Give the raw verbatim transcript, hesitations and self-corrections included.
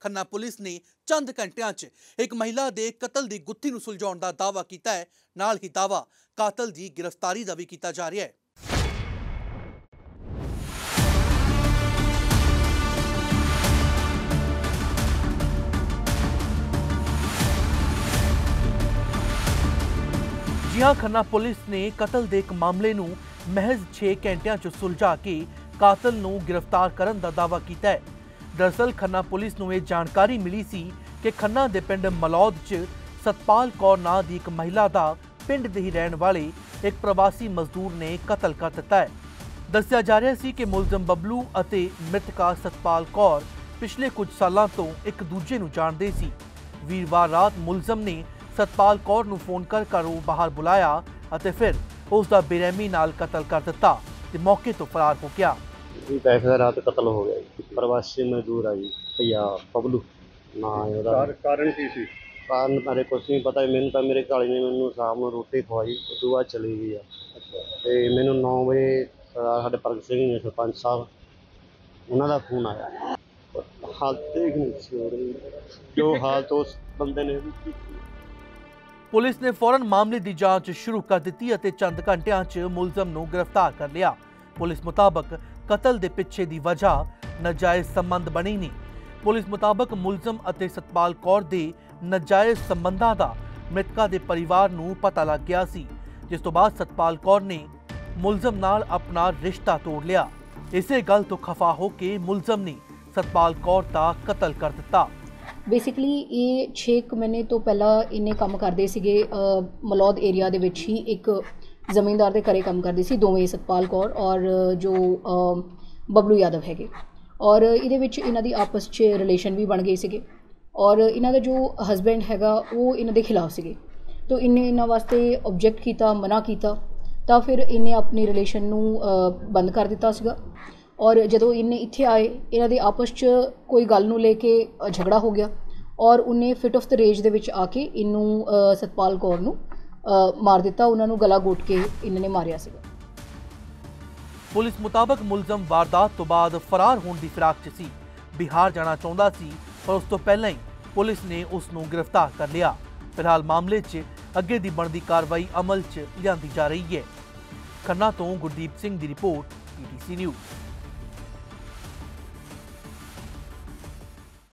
Khanna police ने चंद घंटियां च एक महिला के कतल की गुत्थी नूं सुलझाउण दा दावा कीता है। नाल ही दावा कातल की गिरफ्तारी का भी कीता जा रहा है। जी हाँ, खन्ना पुलिस ने कतल के एक मामले नूं महज छे घंटियां च सुलझा के कातल नूं गिरफ्तार करन दा दावा कीता है। दरअसल खन्ना पुलिस नूं यह जानकारी मिली सी कि खन्ना दे पिंड मलौद च सतपाल कौर नां दी एक महिला दा पिंड दे ही रहण वाले एक प्रवासी मजदूर ने कतल कर दिता है। दस्सिया जा रहा सी कि मुलजम बबलू अते मृतका सतपाल कौर पिछले कुछ सालों तो एक दूजे नूं जाणदे सी। वीरवार रात मुलजम ने सतपाल कौर नूं फोन कर घरों बाहर बुलाया अते फिर उसका बेरहमी नाल कतल कर दिता ते मौके तो फरार हो गया। पैसे रात कतल हो गया जी। प्रवासी मजदूर आ जी भैया बबलू ना कारण की सी कारण बारे कुछ नहीं पता। मैंने तो मेरे घाली ने मैंने शाम को रोटी खवाई उस तो बाद चली गई है। मैंने नौ बजे साढ़े भगत सिंह ने सरपंच साहब उन्होंने फोन आया। हालत देख नहीं जो हालत उस बंदे ने पुलिस ने फौरन मामले की जांच शुरू कर दी और चंद घंटिया च मुलजम नूं गिरफ्तार कर लिया। पुलिस मुताबक कतल के पिछे की वजह नाजायज संबंध बने नहीं। पुलिस मुताबक मुलजम और सतपाल कौर के नाजायज संबंधों का मृतका के परिवार नूं पता लग गया सी, जिस तो बाद सतपाल कौर ने मुलजम नाल अपना रिश्ता तोड़ लिया। इसे गल तो खफा होके मुलजम ने सतपाल कौर का कतल कर दिता। बेसिकली ये छे महीने तो पहला इन्हें काम करते सीगे मलौद एरिया दे विच ही एक जमींदार के घरे काम करते सी दोवें सतपाल कौर और जो बबलू यादव हैगे। और इहदे विच इन्हां दी आपस च रिलेशन भी बन गए सीगे और इन्हां दा जो हसबैंड हैगा वो इन्हां दे खिलाफ सीगे। तो इन्हें इन्हां वास्ते ऑब्जेक्ट किया, मना किया, तो फिर इन्हें अपनी रिलेशन नूं बंद कर दिता सीगा। और जदों इन्हें इत्थे आए इन्हां दे आपस च कोई गल नूं लेके झगड़ा हो गया और उन्हें फिट ऑफ द रेज दे विच आके इनू सतपाल कौर नूं मार दिता। उन्हां नूं गला घोट के इन्होंने मारिया सीगा। पुलिस मुताबक मुलजम वारदात तो बाद फरार होने की फिराक च सी, बिहार जाना चाहता सी, पर उस तो पहले ही पुलिस ने उसनूं गिरफ्तार कर लिया। फिलहाल मामले च अगे दी बनदी कार्रवाई अमल च लियांदी जा रही है। खन्ना तो गुरदीप सिंह की रिपोर्ट, पी टी सी न्यूज़।